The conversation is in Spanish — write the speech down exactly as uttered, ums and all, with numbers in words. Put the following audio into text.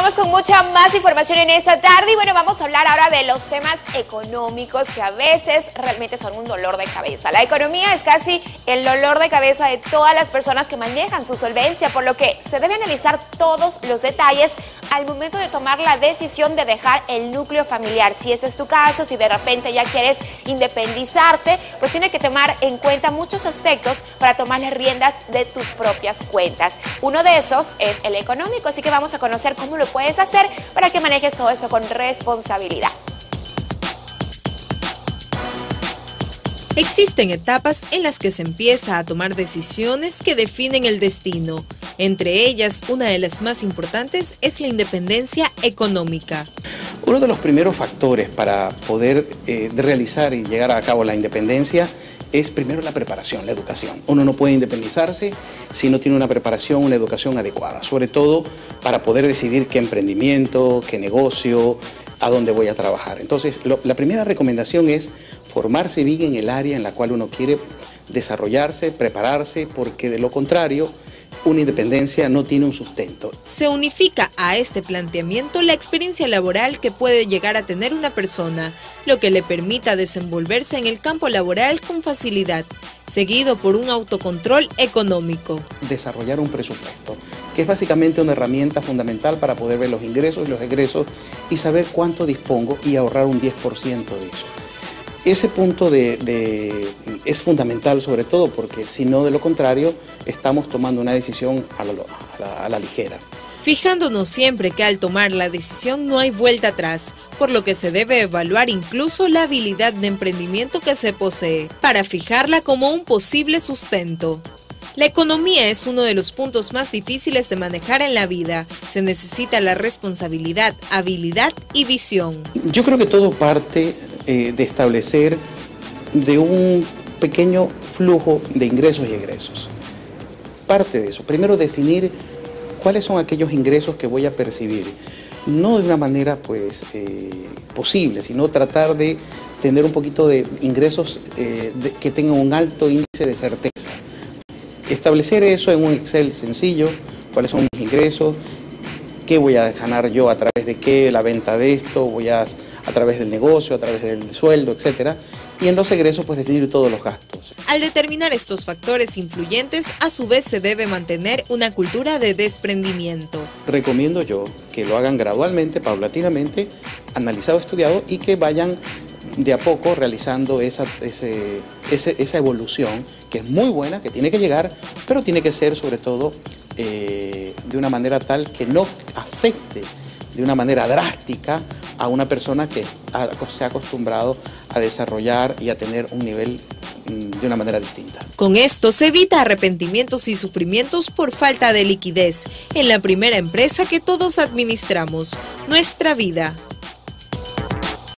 Continuamos con mucha más información en esta tarde y bueno, vamos a hablar ahora de los temas económicos que a veces realmente son un dolor de cabeza. La economía es casi el dolor de cabeza de todas las personas que manejan su solvencia, por lo que se debe analizar todos los detalles al momento de tomar la decisión de dejar el núcleo familiar. Si ese es tu caso, si de repente ya quieres independizarte, pues tienes que tomar en cuenta muchos aspectos para tomar las riendas de tus propias cuentas. Uno de esos es el económico, así que vamos a conocer cómo lo puedes hacer para que manejes todo esto con responsabilidad. Existen etapas en las que se empieza a tomar decisiones que definen el destino. Entre ellas, una de las más importantes es la independencia económica. Uno de los primeros factores para poder eh, realizar y llegar a cabo la independencia es primero la preparación, la educación. Uno no puede independizarse si no tiene una preparación, una educación adecuada, sobre todo para poder decidir qué emprendimiento, qué negocio, a dónde voy a trabajar. Entonces, lo, la primera recomendación es formarse bien en el área en la cual uno quiere desarrollarse, prepararse, porque de lo contrario, una independencia no tiene un sustento. Se unifica a este planteamiento la experiencia laboral que puede llegar a tener una persona, lo que le permita desenvolverse en el campo laboral con facilidad, seguido por un autocontrol económico. Desarrollar un presupuesto, que es básicamente una herramienta fundamental para poder ver los ingresos y los egresos y saber cuánto dispongo y ahorrar un diez por ciento de eso. Ese punto de, de, es fundamental sobre todo porque si no, de lo contrario, estamos tomando una decisión a la, a la, a la ligera. Fijándonos siempre que al tomar la decisión no hay vuelta atrás, por lo que se debe evaluar incluso la habilidad de emprendimiento que se posee, para fijarla como un posible sustento. La economía es uno de los puntos más difíciles de manejar en la vida. Se necesita la responsabilidad, habilidad y visión. Yo creo que todo parte eh, de establecer de un pequeño flujo de ingresos y egresos. Parte de eso. Primero definir cuáles son aquellos ingresos que voy a percibir. No de una manera pues eh, posible, sino tratar de tener un poquito de ingresos eh, de, que tengan un alto índice de certeza. Establecer eso en un Excel sencillo, cuáles son mis ingresos, qué voy a ganar yo a través de qué, la venta de esto, voy a, a través del negocio, a través del sueldo, etcétera. Y en los egresos, pues definir todos los gastos. Al determinar estos factores influyentes, a su vez se debe mantener una cultura de desprendimiento. Recomiendo yo que lo hagan gradualmente, paulatinamente, analizado, estudiado y que vayan de a poco realizando esa, ese, ese, esa evolución que es muy buena, que tiene que llegar, pero tiene que ser sobre todo eh, de una manera tal que no afecte de una manera drástica a una persona que ha, se ha acostumbrado a desarrollar y a tener un nivel mm, de una manera distinta. Con esto se evita arrepentimientos y sufrimientos por falta de liquidez en la primera empresa que todos administramos, nuestra vida.